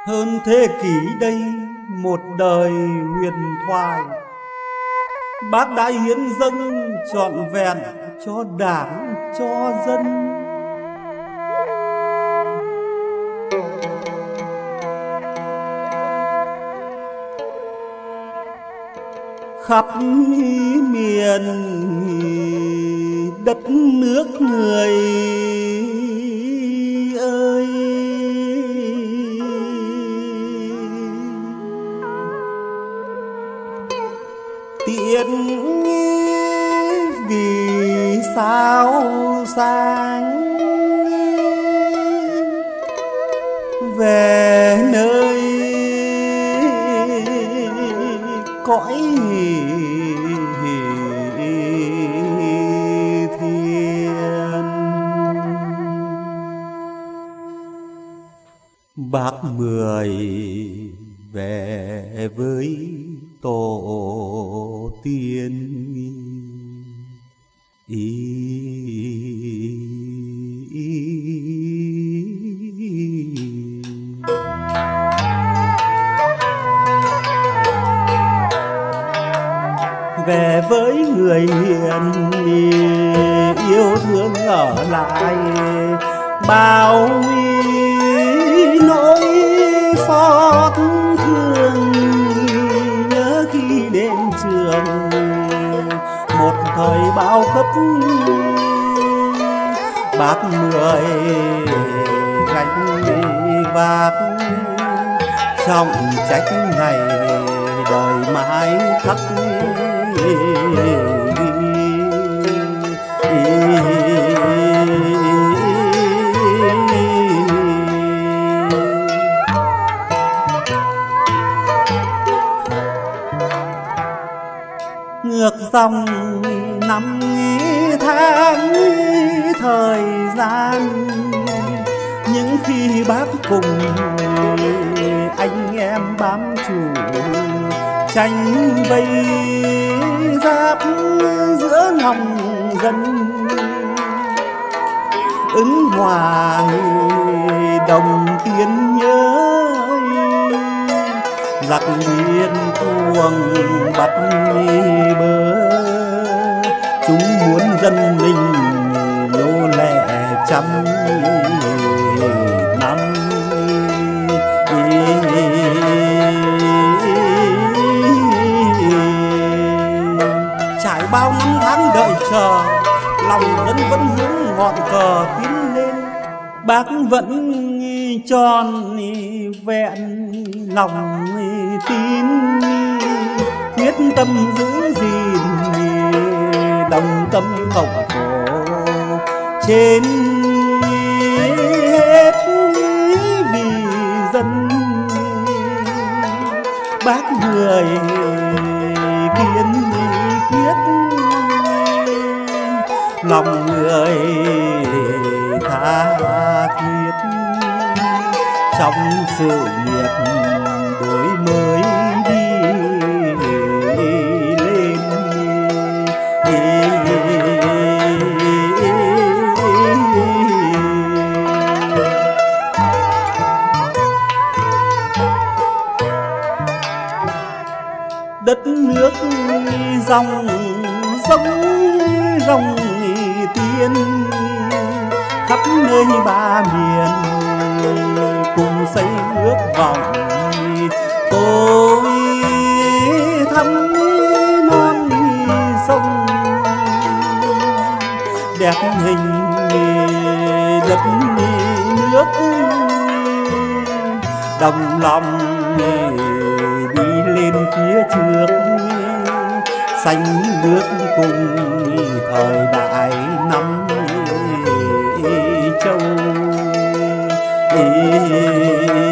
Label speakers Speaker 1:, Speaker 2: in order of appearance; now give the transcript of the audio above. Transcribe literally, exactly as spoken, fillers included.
Speaker 1: Hơn thế kỷ đây một đời huyền thoại, Bác đã hiến dâng trọn vẹn cho Đảng cho dân. Khắp miền đất nước người ơi, tiễn vì sao sáng về nơi cõi thiên. Bác Mười về với tổ tiên ý, ý, ý. Về với người hiền yêu thương ở lại bao nỗi xót thương, nhớ khi đến trường một thời bao cấp. Bác Mười gánh vác trọng trách này đời mãi khắc. Ngược dòng năm tháng thời gian, những khi bác cùng anh em bám chủ tranh vây giáp giữa lòng dân, ứng hòa đồng tiên nhớ giặc biên tuồng bắt bớ. Chúng muốn dân mình nô lệ trăm năm, trải bao năm tháng đợi chờ, lòng dân vẫn hướng ngọn cờ tiến lên. Bác vẫn tròn vẹn lòng tin, quyết tâm giữ gìn đồng tâm cộng khổ trên hết vì dân. Bác Mười kiên quyết, lòng người tha thiết trong sự nghiệp đổi mới đi lên. Đất nước dòng sông rồng tiên, khắp nơi ba miền cùng xây ước vọng. Tôi thăm non sông đẹp hình đất nước, đồng lòng đi lên phía trước, xanh bước cùng thời đại năm châu.